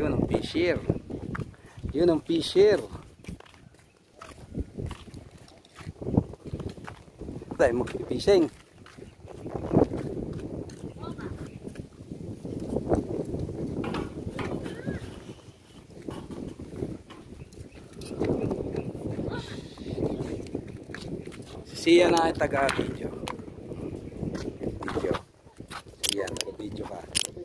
Yun ang fisher. Yun ang fisher. Tayo magpipishing. Siya na ay taga-video. Yan, taga-video ka.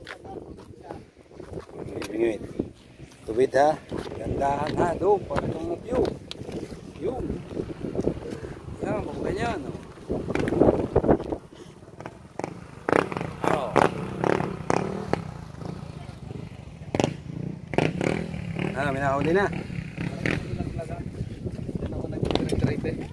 Ngit. Tuwid ha. Gandahan ha. Doon, para itong view. Yun. Yan, kung ganyan. Oh. Ah, may nakahuli na. Yan ako nag-trade eh.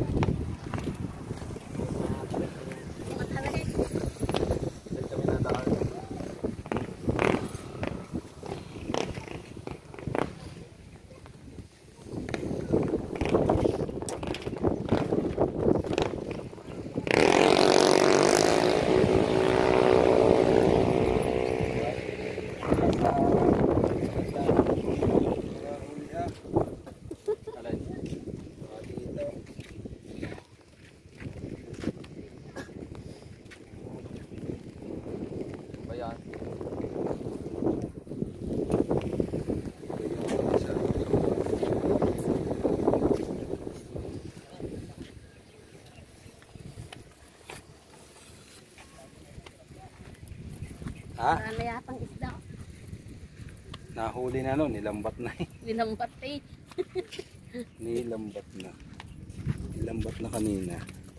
Ha? Nalayatang isda. Nahuli na no, nilambat na eh. Nilambat eh. Nilambat na. Nilambat na kanina.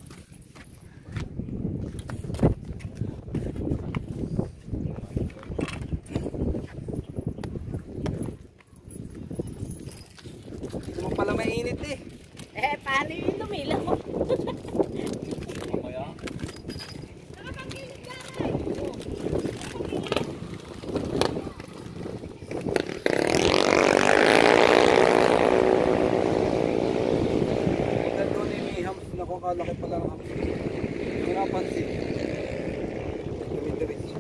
Ito mo pala mainit eh. Eh, paano yung lumilaw? Laki pala ng hapon. Hindi napansin. Dumidiretso.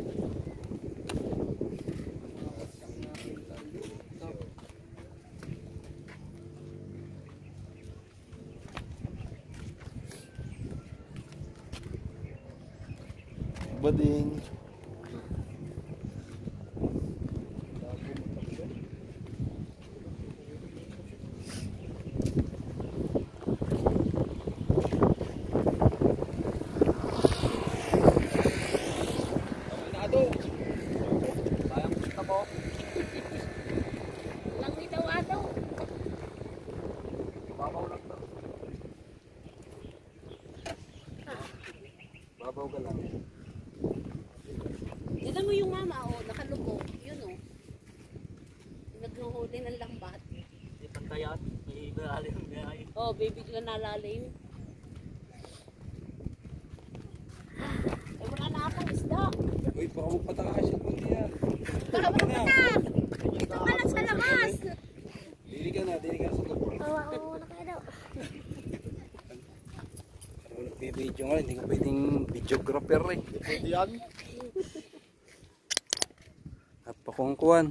Bading. Babaw ka lang. Tignan mo yung mama, oh, nakalubog. Yun, oh. Naghuhuli ng lambat. Hindi pantayan. May nalalim na yun. Oh, baby ko nalalim. Eh, wala na akong isda. Uy, baka magpatakasin mo niya. Baka magpata. Ito ka lang sa labas. Dili ka na sa labas. Oo, wala ka daw. Nagbibideo nga, hindi ka pwedeng videographer eh. Pwede yan. Napakungkuhan.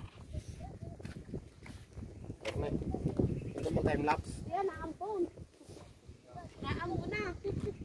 Ito mo time lapse. Yan, naampon. Naampo na.